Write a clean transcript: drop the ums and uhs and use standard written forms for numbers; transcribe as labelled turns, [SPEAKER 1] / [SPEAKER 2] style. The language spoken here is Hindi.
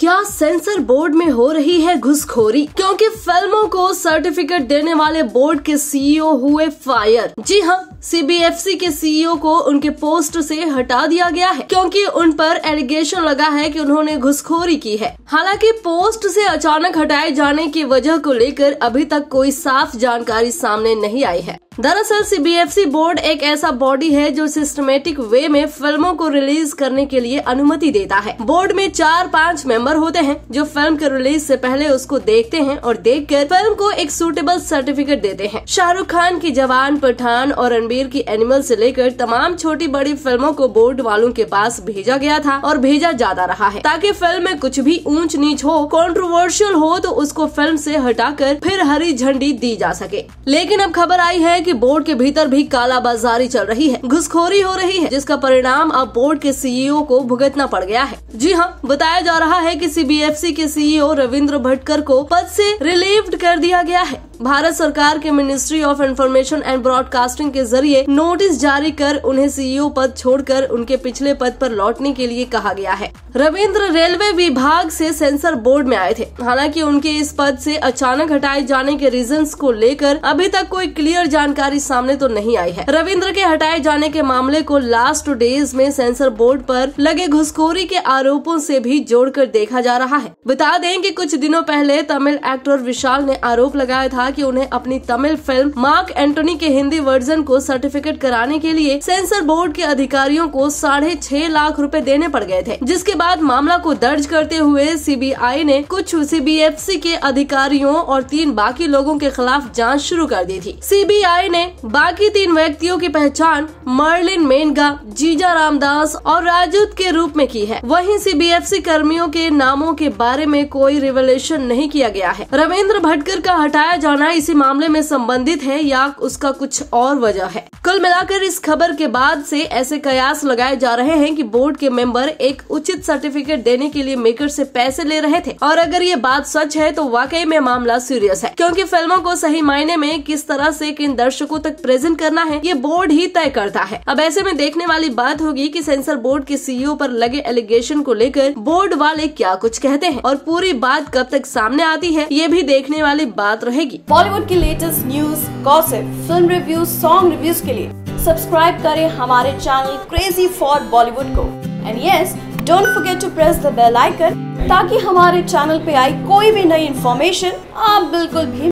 [SPEAKER 1] क्या सेंसर बोर्ड में हो रही है घुसखोरी? क्योंकि फिल्मों को सर्टिफिकेट देने वाले बोर्ड के सीईओ हुए फायर। जी हाँ, सीबीएफसी के सीईओ को उनके पोस्ट से हटा दिया गया है क्योंकि उन पर एलिगेशन लगा है कि उन्होंने घुसखोरी की है। हालांकि पोस्ट से अचानक हटाए जाने की वजह को लेकर अभी तक कोई साफ जानकारी सामने नहीं आई है। दरअसल सीबीएफसी बोर्ड एक ऐसा बॉडी है जो सिस्टमेटिक वे में फिल्मों को रिलीज करने के लिए अनुमति देता है। बोर्ड में 4-5 मेंबर होते हैं जो फिल्म के रिलीज से पहले उसको देखते हैं और देखकर फिल्म को एक सूटेबल सर्टिफिकेट देते हैं। शाहरुख खान की जवान, पठान और रणबीर की एनिमल से लेकर तमाम छोटी बड़ी फिल्मों को बोर्ड वालों के पास भेजा गया था और भेजा जाता रहा है ताकि फिल्म में कुछ भी ऊंच नीच हो, कंट्रोवर्शियल हो तो उसको फिल्म से हटाकर फिर हरी झंडी दी जा सके। लेकिन अब खबर आई है कि बोर्ड के भीतर भी कालाबाजारी चल रही है, घुसखोरी हो रही है, जिसका परिणाम अब बोर्ड के सीईओ को भुगतना पड़ गया है। जी हाँ, बताया जा रहा है कि सीबीएफसी के सीईओ रविंद्र भटकर को पद से रिलीव्ड कर दिया गया है। भारत सरकार के ministry of information and broadcasting के जरिए नोटिस जारी कर उन्हें सीईओ पद छोड़कर उनके पिछले पद पर लौटने के लिए कहा गया है। रविंद्र रेलवे विभाग से सेंसर बोर्ड में आए थे। हालांकि उनके इस पद से अचानक हटाए जाने के रीजंस को लेकर अभी तक कोई क्लियर जानकारी सामने तो नहीं आई है। रविंद्र के हटाए जाने के मामले को लास्ट डेज में सेंसर बोर्ड पर लगे घुसखोरी के आरोपों से भी जोड़कर देखा जा रहा है। बता दें कि कुछ दिनों पहले तमिल एक्टर विशाल ने आरोप लगाया था कि उन्हें अपनी तमिल फिल्म मार्क एंटोनी के हिंदी वर्जन को सर्टिफिकेट कराने के लिए सेंसर बोर्ड के अधिकारियों को 6.5 लाख रुपए देने पड़ गए थे, जिसके बाद मामला को दर्ज करते हुए सीबीआई ने कुछ सीबीएफसी के अधिकारियों और 3 बाकी लोगों के खिलाफ जांच शुरू कर दी थी। सीबीआई ने बाकी 3 व्यक्तियों की पहचान मर्लिन मेनगा, जीजा रामदास और राजूत के रूप में की है। वहीं सीबीएफसी कर्मियों के नामों के बारे में कोई रिवलेशन नहीं किया गया है। रविंद्र भटकर का हटाया जाना इसी मामले में संबंधित है या उसका कुछ और वजह है? कुल मिलाकर इस खबर के बाद से ऐसे कयास लगाए जा रहे हैं कि बोर्ड के मेंबर एक उचित सर्टिफिकेट देने के लिए मेकर से पैसे ले रहे थे और अगर ये बात सच है तो वाकई में मामला सीरियस है, क्योंकि फिल्मों को सही मायने में किस तरह से किन दर्शकों तक प्रेजेंट करना है ये बोर्ड ही तय करता है। अब ऐसे में देखने वाली बात होगी कि सेंसर बोर्ड के सीईओ पर लगे एलिगेशन को लेकर बोर्ड वाले क्या कुछ कहते हैं और पूरी बात कब तक सामने आती है ये भी देखने वाली बात रहेगी।
[SPEAKER 2] बॉलीवुड की latest news, gossip, film reviews, song reviews के लिए सब्सक्राइब करें हमारे चैनल क्रेजी फॉर बॉलीवुड को। And yes, don't forget to press the bell icon ताकि हमारे चैनल पे आई कोई भी नई इन्फॉर्मेशन आप बिल्कुल भी